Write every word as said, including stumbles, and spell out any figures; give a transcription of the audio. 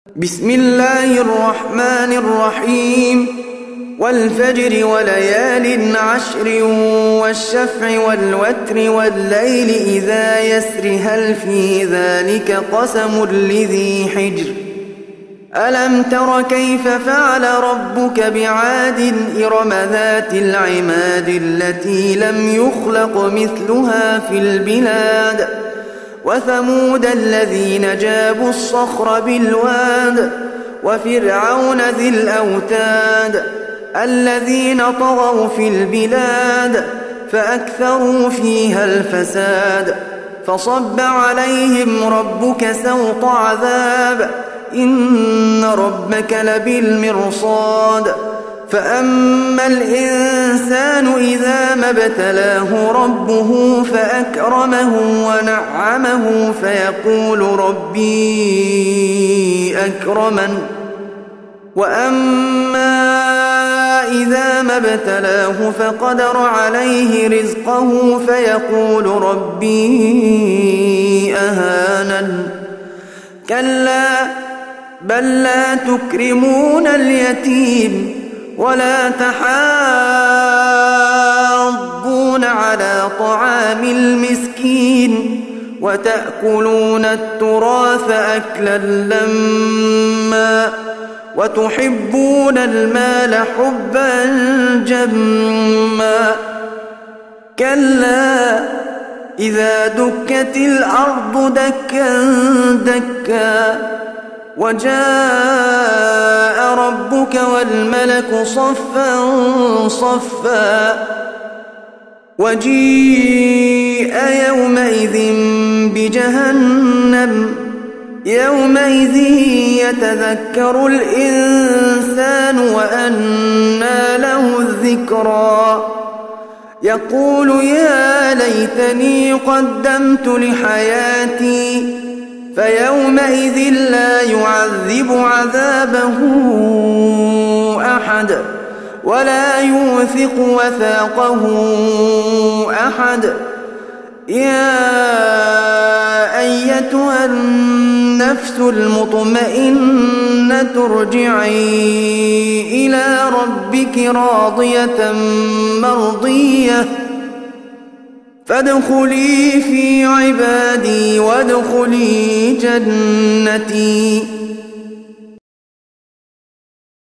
بسم الله الرحمن الرحيم والفجر وليال عشر والشفع والوتر والليل إذا يسر هل في ذلك قسم لذي حجر ألم تر كيف فعل ربك بعاد إرم ذات العماد التي لم يخلق مثلها في البلاد وثمود الذين جابوا الصخر بالواد وفرعون ذي الأوتاد الذين طغوا في البلاد فأكثروا فيها الفساد فصب عليهم ربك سوط عذاب إن ربك لبالمرصاد فأما الإنسان إذا ما ابتلاه ربه فأكرمه ونعمه فيقول ربي أكرمن وأما إذا ما ابتلاه فقدر عليه رزقه فيقول ربي أهانن كلا بل لا تكرمون اليتيم ولا تحاضون على طعام المسكين وتأكلون التراث أكلا لما وتحبون المال حبا جما كلا إذا دكت الأرض دكا دكا وجاء ربك والملك صفا صفا وجيء يومئذ بجهنم يومئذ يتذكر الإنسان وأنى له الذكرى يقول يا ليتني قدمت لحياتي فيومئذ لا يعذب عذابه أحد ولا يوثق وثاقه أحد يا أيتها النفس المطمئنة ارجعي إلى ربك راضية مرضية فادخلي في عبادي وادخلي جنتي